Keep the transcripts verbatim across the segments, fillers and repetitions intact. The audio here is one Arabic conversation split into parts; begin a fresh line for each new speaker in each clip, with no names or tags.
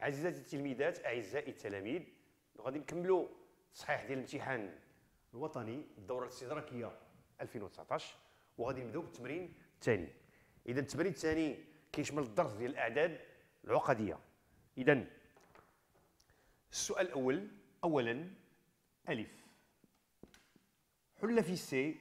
عزيزاتي التلميذات، اعزائي التلاميذ، غادي نكملوا التصحيح ديال الامتحان الوطني الدوره الاستدراكيه ألفين وتسعطاش، وغادي نبداو بالتمرين الثاني. اذا التمرين الثاني كيشمل الدرس ديال الاعداد العقديه. اذا السؤال الاول، اولا الف، حل في سي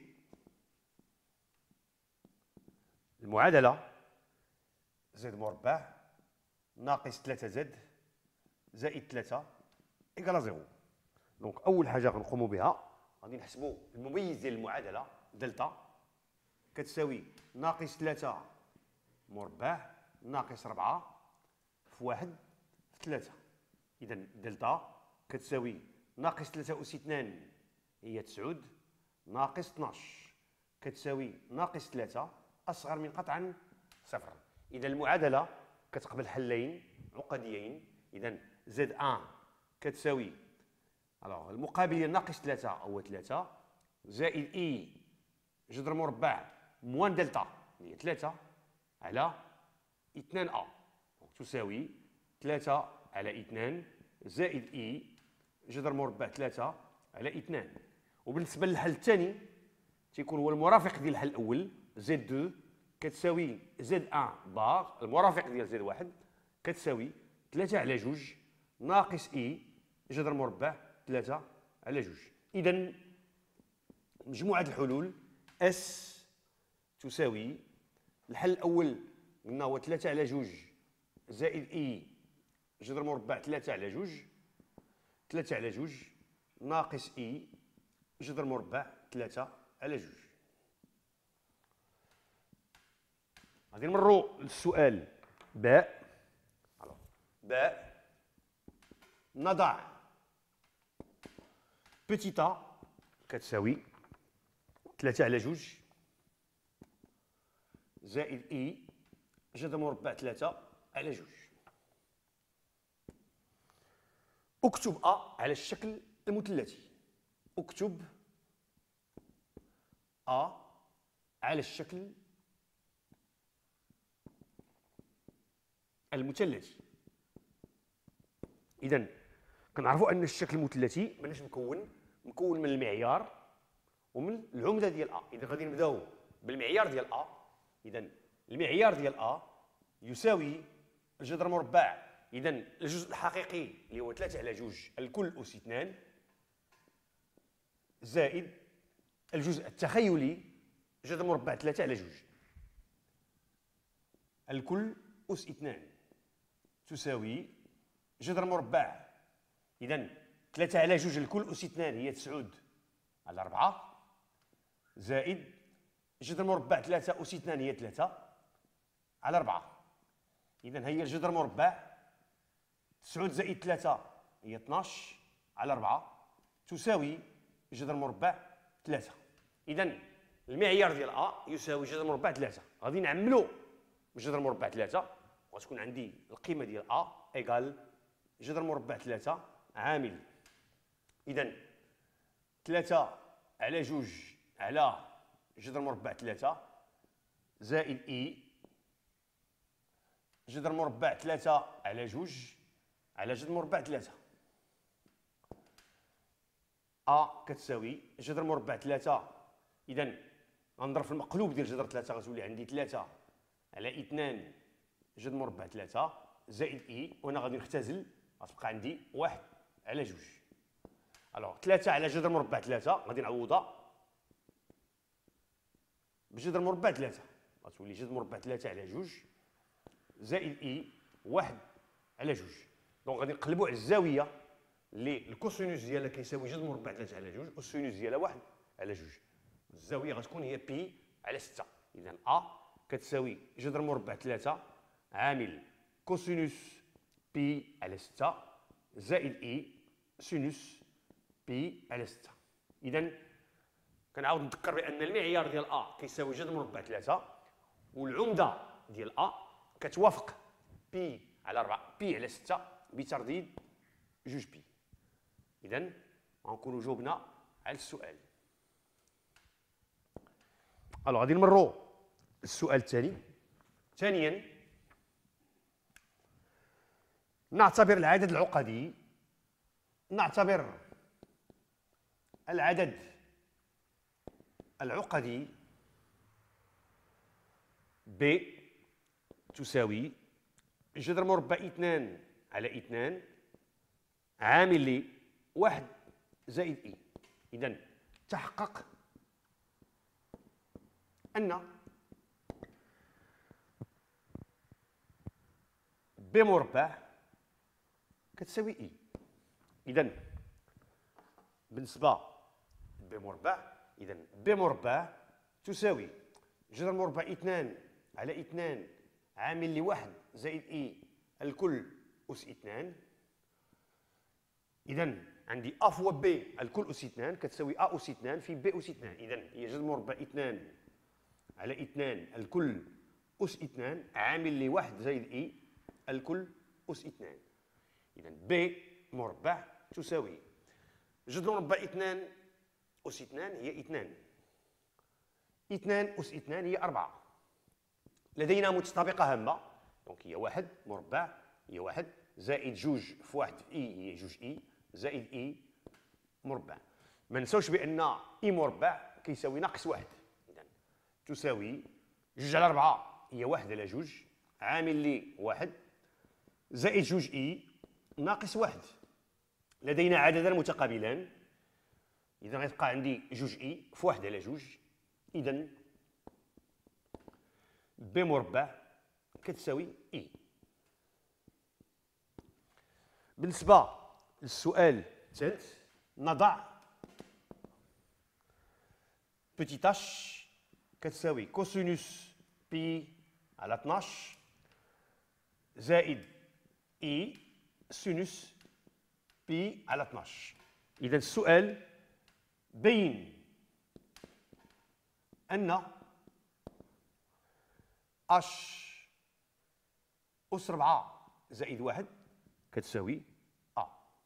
المعادله زد مربع ناقص ثلاثة زد زائد ثلاثة إيكالا زيرو. دونك أول حاجة غنقوموا بها غادي نحسبوا المميز ديال المعادلة دلتا كتساوي ناقص ثلاثة مربع ناقص ربعة في واحد في ثلاثة. إذا دلتا كتساوي ناقص ثلاثة أس اثنان هي تسعود ناقص اثناش كتساوي ناقص ثلاثة أصغر من قطعا صفر. إذا المعادلة كتقبل حلين عقديين. إذا زد واحد كتساوي الوغ المقابل ديال ناقص ثلاثة هو ثلاثة زائد إي جذر مربع موان دلتا هي ثلاثة على اثنان أ تساوي ثلاثة على اثنان زائد إي جذر مربع ثلاثة على اثنان. وبالنسبة للحل الثاني تيكون هو المرافق ديال الحل الأول زد اثنين كتساوي زد واحد بار المرافق ديال زد واحد كتساوي ثلاثة على جوج ناقص إي جذر مربع ثلاثة على جوج. إذا مجموعة الحلول اس تساوي الحل الأول قلنا هو ثلاثة على جوج زائد إي جذر مربع ثلاثة على جوج ثلاثة على جوج ناقص إي جذر مربع ثلاثة على جوج. غادي نمروا للسؤال باء. باء نضع بتيتا كتساوي ثلاثة على جوج زائد إي جذر مربع ثلاثة على جوج. اكتب أ على الشكل المثلثي. اكتب أ على الشكل المثلثي. إذا كنعرفوا أن الشكل المثلثي ماناش مكون مكون من المعيار ومن العمده ديال أ. إذا غادي نبداو بالمعيار ديال أ. إذا المعيار ديال أ يساوي الجذر مربع. إذا الجزء الحقيقي اللي هو ثلاثة على جوج الكل أس اثنان زائد الجزء التخيلي جذر مربع ثلاثة على جوج الكل أس اثنان تساوي جذر مربع. إذا ثلاثة على جوج الكل أس اثنان هي تسعود على أربعة زائد جذر مربع ثلاثة أس اثنان هي ثلاثة على أربعة. إذا هي الجذر مربع تسعود زائد ثلاثة هي اثناش على أربعة تساوي جذر مربع ثلاثة. إذا المعيار ديال أ يساوي جذر مربع ثلاثة. غادي نعملو بجذر مربع ثلاثة وغتكون عندي القيمة ديال أ إيكال جذر مربع ثلاثة عامل. إذا ثلاثة على جوج على جذر مربع ثلاثة زائد إي جذر مربع ثلاثة على جوج على جذر مربع ثلاثة. أ كتساوي جذر مربع ثلاثة. إذا غنضرب في المقلوب ديال جذر ثلاثة غتولي عندي ثلاثة على اثنان جذر مربع ثلاثة زائد إي وأنا غادي نختزل غتبقى عندي واحد على جوج. ألوغ ثلاثة على جذر مربع ثلاثة غادي نعوضها بجذر مربع ثلاثة غتولي جذر مربع ثلاثة على جوج زائد إي واحد على جوج. دونك غادي نقلبوا على الزاوية اللي الكوسينوس ديالها كيساوي جذر مربع ثلاثة على جوج والسينوس ديالها واحد على جوج. الزاوية غتكون هي بي على ستة. إذا أ كتساوي جذر مربع ثلاثة عامل كوسينوس بي على ستة زائد إي سينوس بي على ستة. إذا كنعاود نذكر بأن المعيار ديال أ كيساوي جذر مربع ثلاثة والعمدة ديال أ كتوافق بي على أربعة بي على ستة بترديد جوج بي. إذا غنكونوا جاوبنا على السؤال. ألو غادي نمروا السؤال الثاني. ثانيا نعتبر العدد العقدي نعتبر العدد العقدي ب تساوي جذر مربع اثنان على اثنان عامل لي واحد زائد اي. إذا تحقق أن ب مربع كتساوي اي. إذا بالنسبة ب مربع، إذا ب مربع تساوي جذر مربع اثنان على اثنان عامل لي واحد زائد اي الكل أس اثنان. إذا عندي أ فوا ب الكل أس اثنان كتساوي أ أس اثنان في ب أس اثنان. إذا هي جذر مربع اثنان على اثنان الكل أس اثنان عامل لي واحد زائد اي الكل أس اثنان. إذا ب مربع تساوي جذر مربع اثنان أس اثنان هي اثنان، اثنان أس اثنان هي أربعة. لدينا متطابقة هامة، دونك هي واحد مربع هي واحد زائد جوج في واحد في اي هي جوج اي زائد اي مربع. ما نساوش بأن اي مربع كيساوي ناقص واحد. إذا تساوي جوج على أربعة هي واحد على جوج عامل لي واحد زائد جوج اي ناقص واحد. لدينا عددان متقابلان، إذا غيبقى عندي جوج اي في واحد على جوج. إذا ب مربع كتساوي اي. بالنسبة للسؤال الثالث نضع بتيت اش كتساوي كوسينوس بي على اثناش زائد اي سينوس بي على اثناش. إذا السؤال بين أن اش أس أربعة زائد واحد كتساوي أ.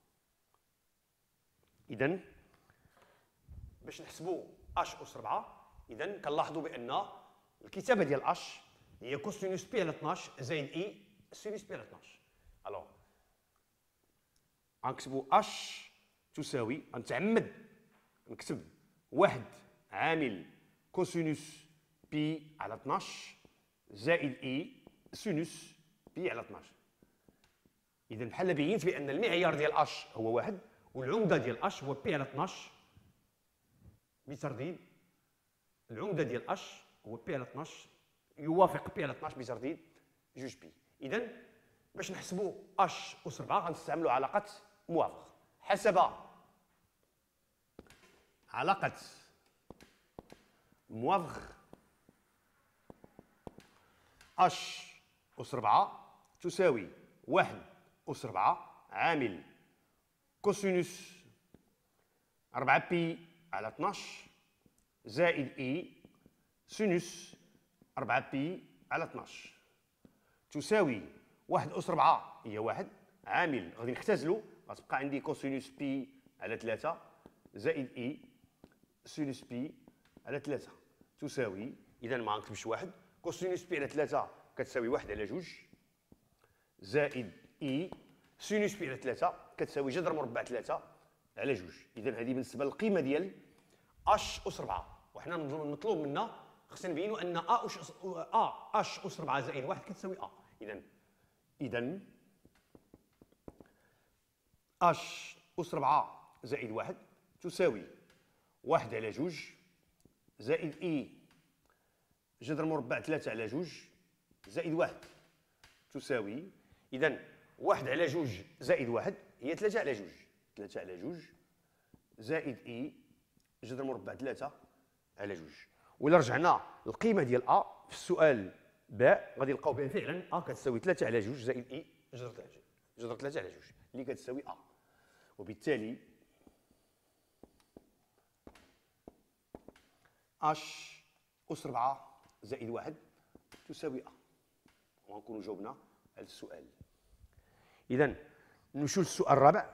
إذا باش نحسبوا اش أس أربعة، إذا كنلاحظوا بأن الكتابة ديال اش هي كوسينوس بي على اثناش زائد اي سينوس بي على اثناش. ألوغ غنكتبوا اش تساوي، غنتعمد نكتب واحد عامل كوسينوس بي على اثناش زائد اي سينوس بي على اثناش. إذا بحال بينت بأن المعيار ديال اش هو واحد والعمدة ديال اش هو بي على اثناش بترديد. العمدة ديال اش هو بي على اثناش يوافق بي على اثناش بترديد جوج بي. إذا باش نحسبوا اش أس أربعة غنستعملوا علاقة موافق. حسب علاقة موافق اش أس أربعة تساوي واحد أس أربعة عامل كوسينوس أربعة بي على اثناش زائد اي سينوس أربعة بي على اثناش تساوي واحد أس أربعة هي واحد عامل غادي نختزلو غتبقى عندي كوسينوس بي على ثلاثة زائد اي سينوس بي على ثلاثة تساوي، إذا ما غنكتبش واحد، كوسينوس بي على ثلاثة كتساوي واحد على جوج زائد اي سينوس بي على ثلاثة كتساوي جذر مربع ثلاثة على جوج. إذا هذه بالنسبة للقيمة ديال اش أس أربعة، وحنا مطلوب منا خصنا نبينوا أن ا أش ا اش أس أربعة زائد واحد كتساوي ا. إذا إذا اش أس أربعة زائد واحد تساوي واحد على جوج زائد اي جذر مربع ثلاثة على جوج زائد واحد تساوي، إذا واحد على جوج زائد واحد هي ثلاثة على جوج، ثلاثة على جوج زائد اي جذر مربع ثلاثة على جوج. وإلا رجعنا للقيمة ديال ا في السؤال باء غادي نلقاو بها فعلا ا كتساوي ثلاثة على جوج زائد اي جذر ثلاثة جذر ثلاثة على جوج اللي كتساوي ا. وبالتالي اش أس أربعة زائد واحد تساوي ا. وغنكونوا جاوبنا على السؤال. إذا نمشيو للسؤال الرابع.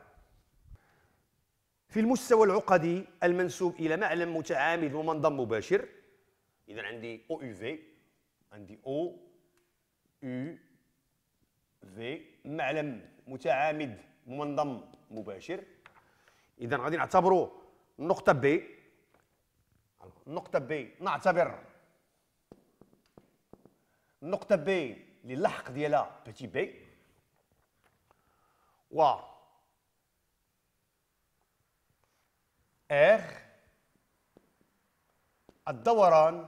في المستوى العقدي المنسوب إلى معلم متعامد ومنظم مباشر، إذا عندي او يو في عندي او يو في معلم متعامد منضم مباشر. اذا غادي نعتبروا النقطه بي، النقطه بي نعتبر النقطه بي اللي اللحق ديالها بيتي بي، و ار الدوران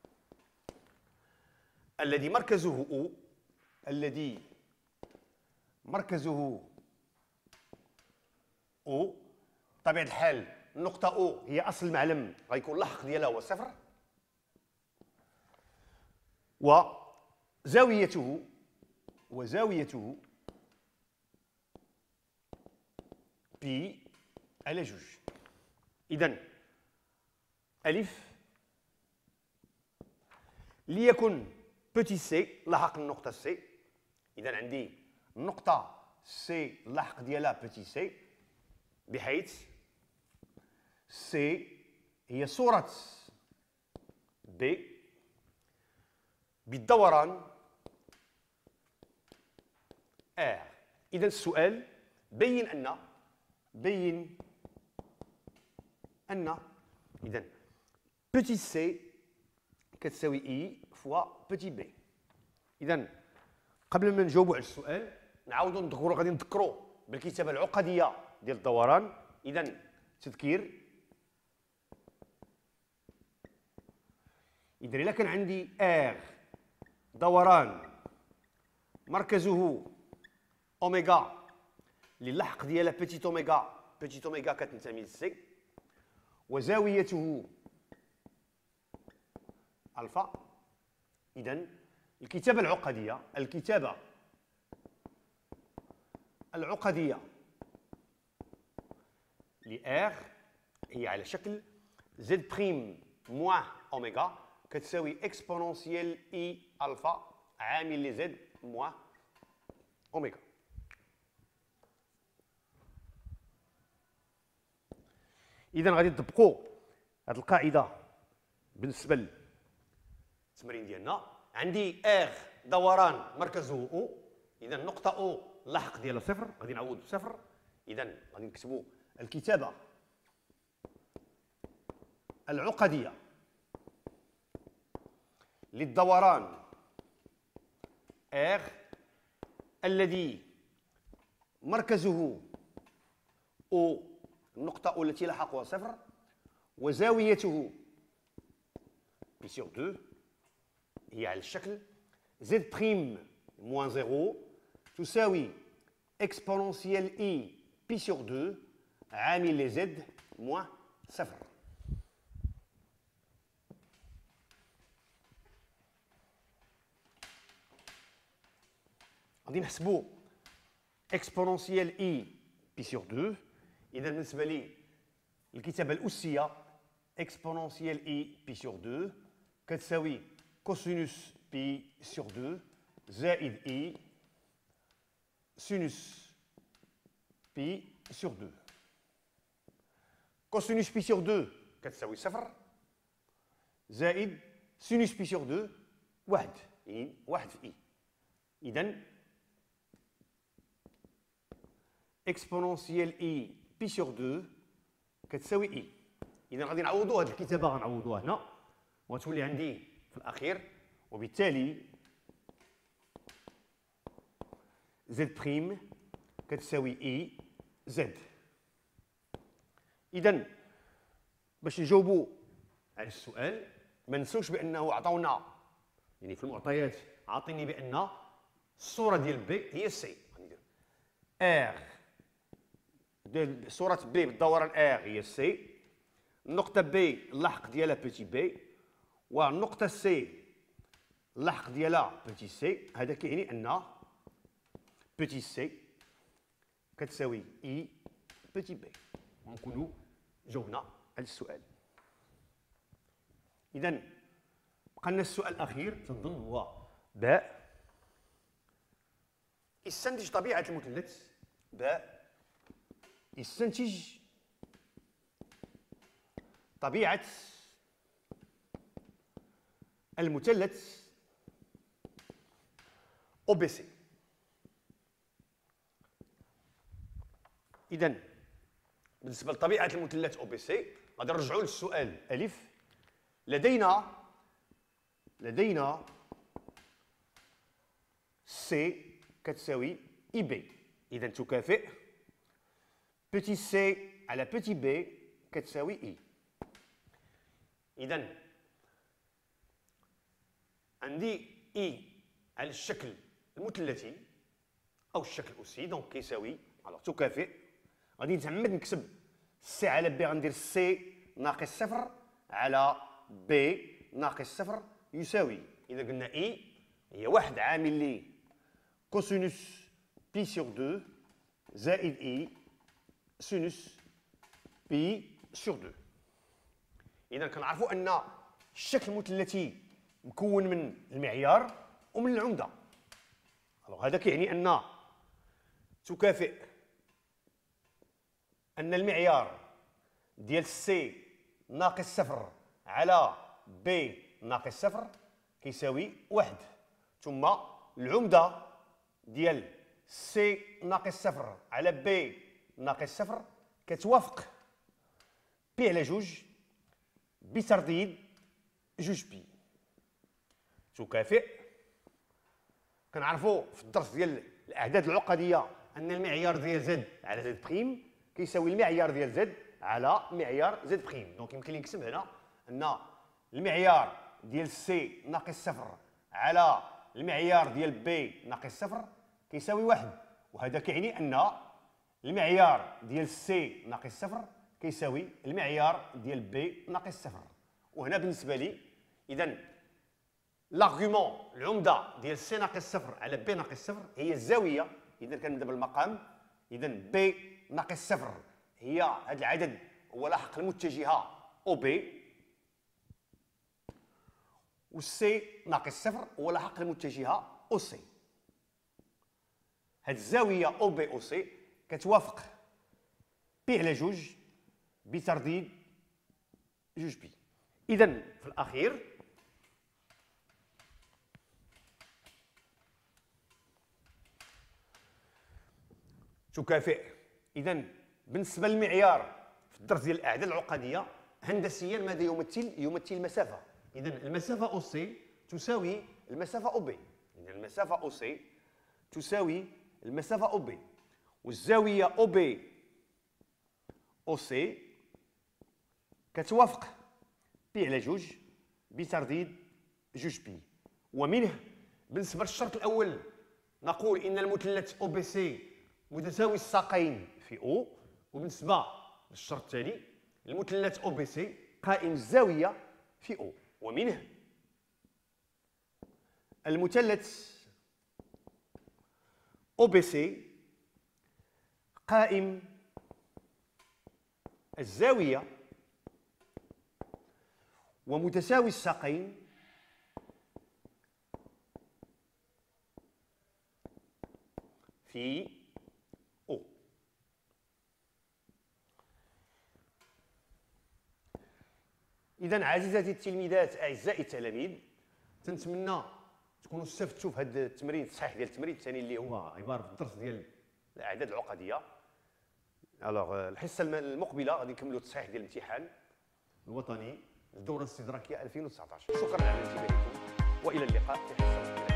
الذي مركزه او الذي مركزه او بطبيعة الحال النقطة او هي اصل المعلم، غيكون اللحق ديالها هو صفر، وزاويته وزاويته بي على جوج. إذن ألف ليكن بوتي سي لحق النقطة سي. إذن عندي النقطة سي اللحق ديالها بوتي سي، بحيث سي هي صورة بي بالدوران ار. إذن السؤال بين أن بين أن إذن بوتي سي كتساوي إي فوا بوتي بي. إذن قبل ما نجاوبوا على السؤال نعاودوا نذكروا، غادي نذكروا بالكتابة العقدية ديال الدوران. إذن تذكير، إذا إلا كان عندي ار دوران مركزه أوميغا اللي اللحق ديالها بيتيت أوميغا، بيتيت أوميغا كتنتمي للسي، وزاويته ألفا. إذن الكتابة العقدية الكتابة العقدية لR هي على شكل زد بريم موان أوميغا كتساوي اكسبونونسيال إي ألفا عامل لزد موان أوميغا. إذا غادي نطبقوا هذه القاعدة بالنسبة للتمرين ديالنا. عندي ار دوران مركزه او، إذا النقطة او اللحق ديالها صفر، غادي نعوض بصفر. إذا غادي نكتبوا الكتابة العقدية للدوران ار الذي مركزه او، النقطة او التي لحقها صفر، وزاويته بي سور دو هي على الشكل زد بريم موان زيرو تساوي اكسبونونسيال اي بي سور دو عامل لزد موان صفر. غادي نحسبوا اكسبونونسيال اي بي سور دو. إذا بالنسبة لي الكتابة الأسية اكسبونونسيال اي بي سور دو كتساوي كوسينوس بي سور دو زائد اي سينوس بي سور دو. كوسينوس بي سور دو كتساوي صفر زائد سينوس بي سور دو واحد، يعني واحد في اي. إذا اكسبونونسيال اي بي سور دو كتساوي اي. إذا غادي نعوضوا هذه الكتابة، غنعوضوها هنا وغتولي عندي في الأخير، وبالتالي زد بريم كتساوي اي زد. إذا باش نجاوبوا على السؤال ما ننسوش بأنه عطاونا يعني في المعطيات عاطيني بأن الصورة ديال بي هي سي. غندير ار ديال صورة بي بالدوران ار هي سي، النقطة بي اللحق ديالها بيتي بي، والنقطة سي اللحق ديالها بيتي سي. هذا كيعني أن بيتي سي كتساوي اي بيتي بي، ونكونوا جاوبنا على السؤال. إذا بقى لنا السؤال الأخير تنظن هو باء. استنتج طبيعة المثلث باء. استنتج طبيعة المثلث أو بي سي. اذا بالنسبه لطبيعه المثلث او بي سي غادي نرجعوا للسؤال الف. لدينا لدينا سي كتساوي اي بي، اذا تكافئ بوتي سي على بوتي بي كتساوي اي. اذا عندي اي على الشكل المثلثي او الشكل اوسي، دونك كيساوي الوغ تكافئ. غادي نتعمد نكتب سي على بي، غندير سي ناقص صفر على بي ناقص صفر يساوي. اذا قلنا اي هي واحد عامل لي كوسينوس بي سور دو زائد اي سينوس بي سور دو. اذا كنعرفوا ان الشكل المثلثي مكون من المعيار ومن العمده. الوغ هذا كيعني ان تكافئ ان المعيار ديال سي ناقص صفر على بي ناقص صفر كيساوي واحد، ثم العمده ديال سي ناقص صفر على بي ناقص صفر كتوافق بي على جوج بترديد جوج بي. تكافئ كنعرفوا في الدرس ديال الاعداد العقديه ان المعيار ديال زد على زد بريم كيساوي المعيار ديال زد على معيار زد بريم. دونك يمكن لي نكتب هنا ان المعيار ديال سي ناقص صفر على المعيار ديال بي ناقص صفر كيساوي واحد، وهذا كيعني ان المعيار ديال سي ناقص صفر كيساوي المعيار ديال بي ناقص صفر. وهنا بالنسبه لي اذا لاغومون العمده ديال سي ناقص صفر على بي ناقص صفر هي الزاويه. اذا كنبدا بالمقام، اذا بي ناقص صفر هي هذا العدد هو لاحق المتجهه او بي، والسي ناقص صفر هو لاحق المتجهه او سي. هذه الزاويه او بي او سي كتوافق بي على جوج بترديد جوج بي. اذا في الاخير تكافئ. اذا بالنسبه للمعيار في الدرس ديال الاعداد العقديه هندسيا ماذا يمثل؟ يمثل المسافه. اذا المسافه او سي تساوي المسافه او بي. اذا المسافه او سي تساوي المسافه او بي، والزاويه او بي او سي كتوافق بي على جوج بترديد جوج بي. ومنه بالنسبه للشرط الاول نقول ان المثلث او بي سي متساوي الساقين في او، وبالنسبه للشرط الثاني المثلث او بي سي قائم الزاويه في او. ومنه المثلث او بي سي قائم الزاويه ومتساوي الساقين في او. إذا عزيزاتي التلميذات أعزائي التلاميذ، تنتمنى تكونوا استفدتوا في هذا التمرين، التصحيح ديال التمرين الثاني اللي هو عباره في الدرس ديال الاعداد العقديه. الوغ الحصه المقبله غادي نكملوا التصحيح ديال الامتحان الوطني الدوره الاستدراكيه ألفين وتسعطاش. شكرا على انتباهكم والى اللقاء في حصه